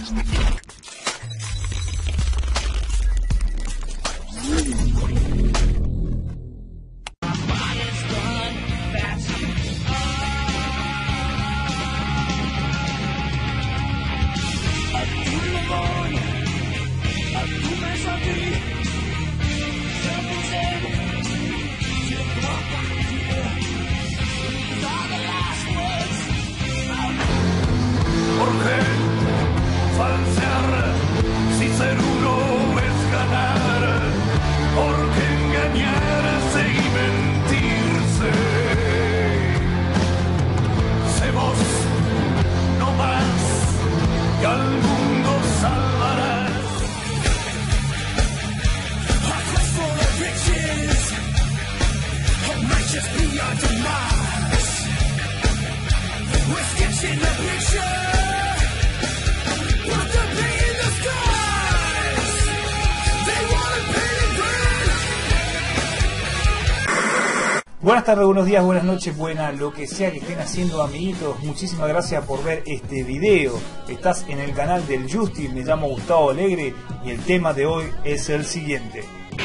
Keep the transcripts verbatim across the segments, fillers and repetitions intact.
Porque falsear si ser uno es ganar, porque engañarse y mentirse. Sé vos, no más, que al mundo salvarás. A quest for the riches, it might just be our demise. We're sketching the picture. Buenas tardes, buenos días, buenas noches, buenas, lo que sea que estén haciendo, amiguitos. Muchísimas gracias por ver este video. Estás en el canal del Justi, me llamo Gustavo Alegre y el tema de hoy es el siguiente.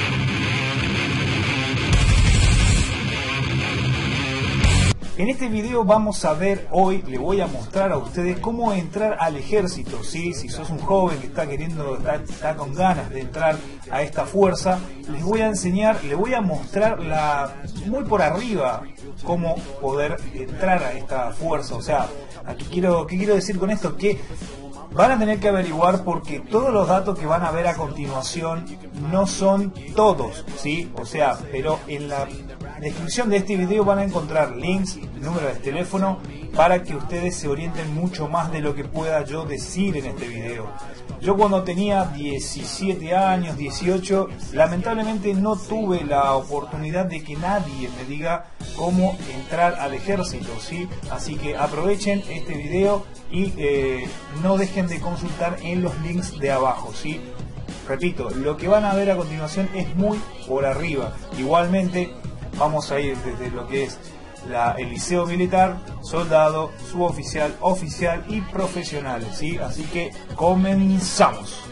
En este video vamos a ver, hoy le voy a mostrar a ustedes cómo entrar al ejército, ¿sí? Si sos un joven que está queriendo, está, está con ganas de entrar a esta fuerza, les voy a enseñar, les voy a mostrar la, muy por arriba cómo poder entrar a esta fuerza. O sea, aquí quiero, ¿qué quiero decir con esto? Que van a tener que averiguar porque todos los datos que van a ver a continuación no son todos, ¿sí? O sea, pero en la descripción de este video van a encontrar links, número de teléfono, para que ustedes se orienten mucho más de lo que pueda yo decir en este video. Yo cuando tenía diecisiete años, dieciocho, lamentablemente no tuve la oportunidad de que nadie me diga cómo entrar al ejército, ¿sí? Así que aprovechen este video y eh, no dejen de consultar en los links de abajo, ¿sí? Repito, lo que van a ver a continuación es muy por arriba. Igualmente vamos a ir desde lo que es la, el liceo militar, soldado, suboficial, oficial y profesionales, ¿sí? Así que comenzamos.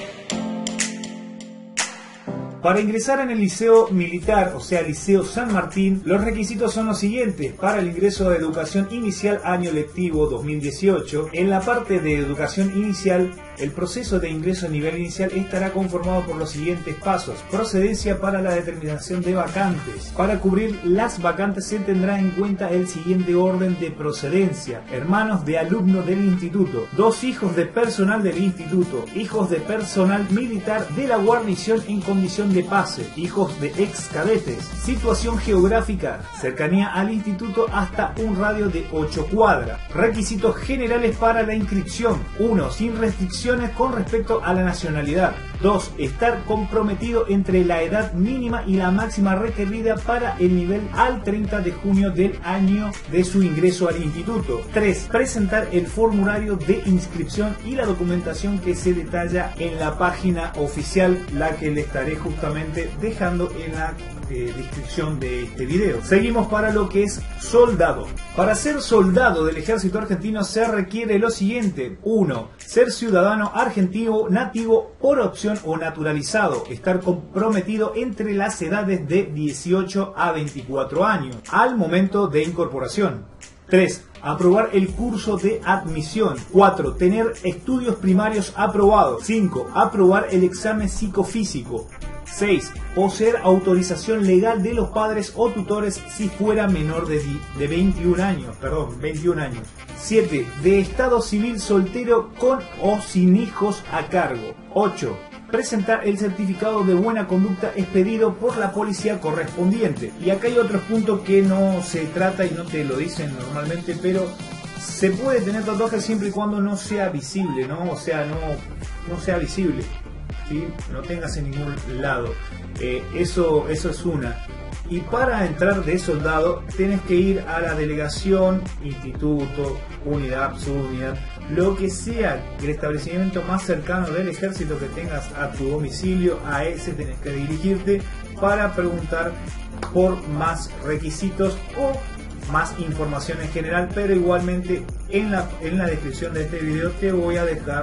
Para ingresar en el liceo militar, o sea, Liceo San Martín, los requisitos son los siguientes. Para el ingreso de educación inicial año lectivo dos mil dieciocho, en la parte de educación inicial, el proceso de ingreso a nivel inicial estará conformado por los siguientes pasos. Procedencia para la determinación de vacantes. Para cubrir las vacantes se tendrá en cuenta el siguiente orden de procedencia. Hermanos de alumno del instituto, dos hijos de personal del instituto, hijos de personal militar de la guarnición en condición de pase, hijos de ex cadetes. Situación geográfica, cercanía al instituto hasta un radio de ocho cuadras. Requisitos generales para la inscripción. uno. Sin restricción con respecto a la nacionalidad. dos. Estar comprometido entre la edad mínima y la máxima requerida para el nivel al treinta de junio del año de su ingreso al instituto. tres. Presentar el formulario de inscripción y la documentación que se detalla en la página oficial, la que le estaré justamente dejando en la eh, descripción de este video. Seguimos para lo que es soldado. Para ser soldado del ejército argentino se requiere lo siguiente. uno. Ser ciudadano argentino nativo por opción o naturalizado. Estar comprometido entre las edades de dieciocho a veinticuatro años al momento de incorporación. tres. Aprobar el curso de admisión. cuatro. Tener estudios primarios aprobados. cinco. Aprobar el examen psicofísico. seis. Poseer autorización legal de los padres o tutores si fuera menor de, de veintiún años. Perdón, veintiún años. siete. De estado civil soltero con o sin hijos a cargo. ocho. Presentar el certificado de buena conducta expedido por la policía correspondiente. Y acá hay otros puntos que no se trata y no te lo dicen normalmente, pero se puede tener tatuajes siempre y cuando no sea visible, ¿no? O sea, no, no sea visible, ¿sí? No tengas en ningún lado. Eh, eso, eso es una. Y para entrar de soldado tienes que ir a la delegación, instituto, unidad, subunidad, lo que sea, el establecimiento más cercano del ejército que tengas a tu domicilio. A ese tenés que dirigirte para preguntar por más requisitos o más información en general, pero igualmente en la, en la descripción de este video te voy a dejar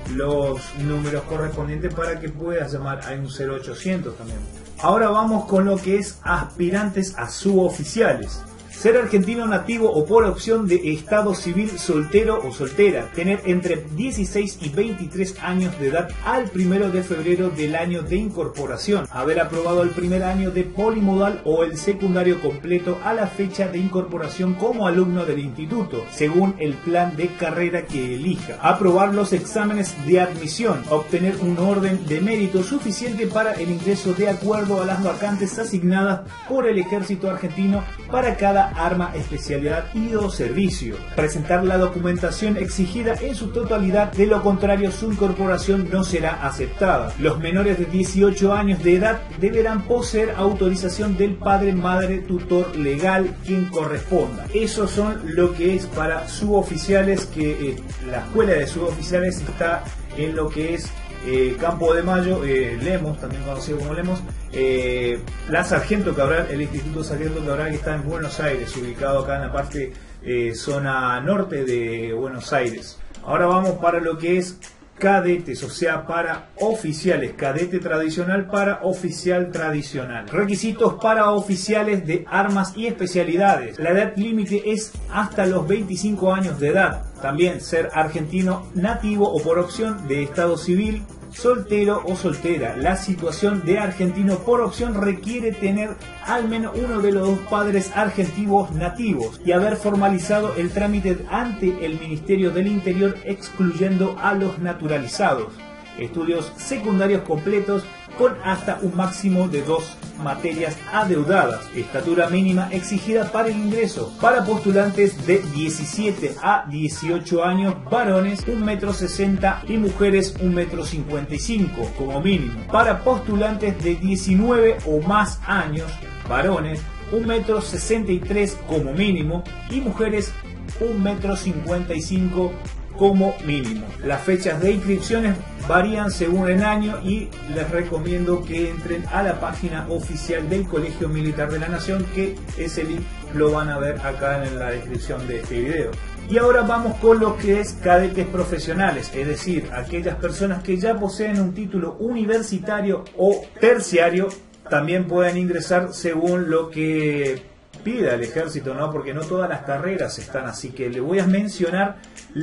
los números correspondientes para que puedas llamar a un cero ochocientos también. Ahora vamos con lo que es aspirantes a suboficiales. Ser argentino nativo o por opción de estado civil, soltero o soltera. Tener entre dieciséis y veintitrés años de edad al primero de febrero del año de incorporación. Haber aprobado el primer año de polimodal o el secundario completo a la fecha de incorporación como alumno del instituto, según el plan de carrera que elija. Aprobar los exámenes de admisión. Obtener un orden de mérito suficiente para el ingreso de acuerdo a las vacantes asignadas por el Ejército Argentino para cada arma, especialidad y o servicio. Presentar la documentación exigida en su totalidad, de lo contrario su incorporación no será aceptada. Los menores de dieciocho años de edad deberán poseer autorización del padre, madre, tutor legal, quien corresponda. Esos son lo que es para suboficiales, que eh, la escuela de suboficiales está en lo que es Eh, Campo de Mayo, eh, Lemos, también conocido como Lemos, eh, la Sargento Cabral, el Instituto Sargento Cabral, que está en Buenos Aires, ubicado acá en la parte eh, zona norte de Buenos Aires. Ahora vamos para lo que es cadetes, o sea, para oficiales, cadete tradicional para oficial tradicional. Requisitos para oficiales de armas y especialidades. La edad límite es hasta los veinticinco años de edad. También ser argentino nativo o por opción de estado civil, soltero o soltera. La situación de argentino por opción requiere tener al menos uno de los dos padres argentinos nativos y haber formalizado el trámite ante el Ministerio del Interior, excluyendo a los naturalizados. Estudios secundarios completos con hasta un máximo de dos materias adeudadas. Estatura mínima exigida para el ingreso. Para postulantes de diecisiete a dieciocho años, varones un metro sesenta y mujeres un metro cincuenta y cinco como mínimo. Para postulantes de diecinueve o más años, varones un metro sesenta y tres como mínimo y mujeres un metro cincuenta y cinco como mínimo. Las fechas de inscripciones varían según el año y les recomiendo que entren a la página oficial del Colegio Militar de la Nación, que ese link lo van a ver acá en la descripción de este video. Y ahora vamos con lo que es cadetes profesionales, es decir, aquellas personas que ya poseen un título universitario o terciario, también pueden ingresar según lo que pida el ejército, ¿no? Porque no todas las carreras están así, que le voy a mencionar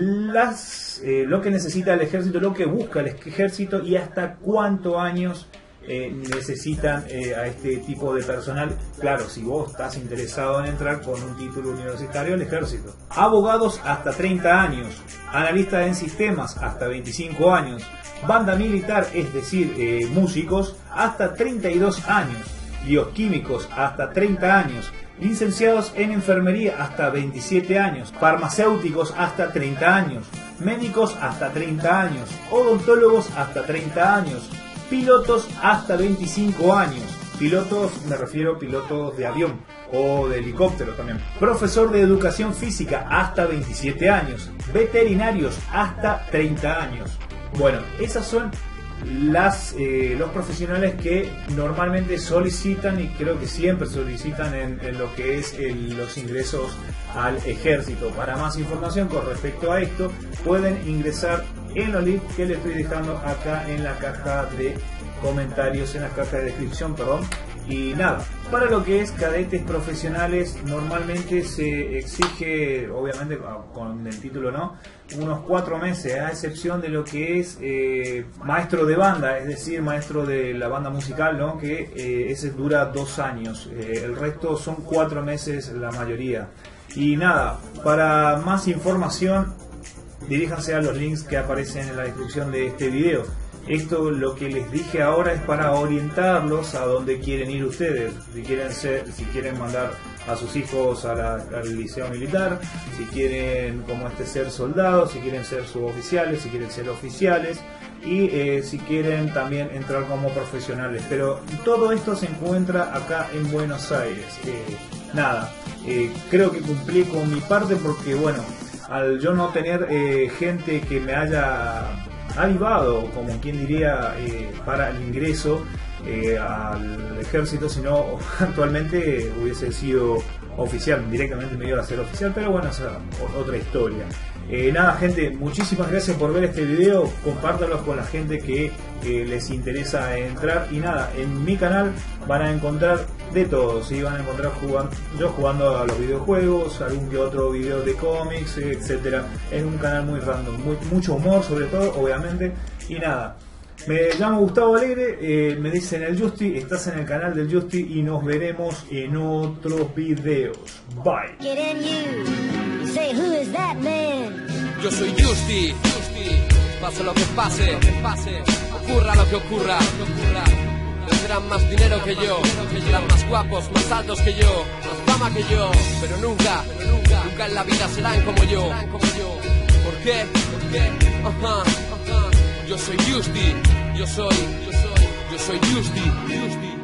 las eh, lo que necesita el ejército, lo que busca el ejército y hasta cuántos años eh, necesitan eh, a este tipo de personal. Claro, si vos estás interesado en entrar con un título universitario al ejército. Abogados hasta treinta años, analistas en sistemas hasta veinticinco años, banda militar, es decir, eh, músicos hasta treinta y dos años, bioquímicos hasta treinta años, licenciados en enfermería hasta veintisiete años, farmacéuticos hasta treinta años, médicos hasta treinta años, odontólogos hasta treinta años, pilotos hasta veinticinco años, pilotos me refiero a pilotos de avión o de helicóptero también, profesor de educación física hasta veintisiete años, veterinarios hasta treinta años. Bueno, esas son las eh, los profesionales que normalmente solicitan, y creo que siempre solicitan en, en lo que es el, los ingresos al ejército. Para más información con respecto a esto pueden ingresar en los links que les estoy dejando acá en la caja de comentarios, en la caja de descripción, perdón. Y nada, para lo que es cadetes profesionales normalmente se exige, obviamente con el título no, unos cuatro meses, a excepción de lo que es eh, maestro de banda, es decir, maestro de la banda musical, ¿no? Que eh, ese dura dos años, eh, el resto son cuatro meses la mayoría. Y nada, para más información diríjanse a los links que aparecen en la descripción de este video. Esto, lo que les dije ahora, es para orientarlos a dónde quieren ir ustedes. Si quieren ser, si quieren mandar a sus hijos a la, al liceo militar, si quieren como este ser soldados, si quieren ser suboficiales, si quieren ser oficiales y eh, si quieren también entrar como profesionales. Pero todo esto se encuentra acá en Buenos Aires. Eh, nada, eh, creo que cumplí con mi parte porque bueno, al yo no tener eh, gente que me haya avivado, como quien diría, eh, para el ingreso eh, al ejército, sino actualmente hubiese sido oficial, directamente me iba a ser oficial, pero bueno, esa es otra historia. Eh, nada, gente, muchísimas gracias por ver este video. Compártanlo con la gente que eh, les interesa entrar. Y nada, en mi canal van a encontrar de todo, ¿sí? Van a encontrar jugando, yo jugando a los videojuegos, algún que otro video de cómics, etcétera. Es un canal muy random, muy, mucho humor sobre todo, obviamente. Y nada, me llamo Gustavo Alegre, eh, me dicen el Justi, estás en el canal del Justi y nos veremos en otros videos. Bye. Yo soy Justi, Justi, pase lo que pase, lo que pase, ocurra lo que ocurra, lo que ocurra. Tendrán más dinero que yo, serán más guapos, más altos que yo, más fama que yo, pero nunca, pero nunca, nunca en la vida serán como yo. ¿Por qué? ¿Por qué? Ajá, ajá. Yo soy Justi, yo soy, yo soy, yo soy Justi, Justi.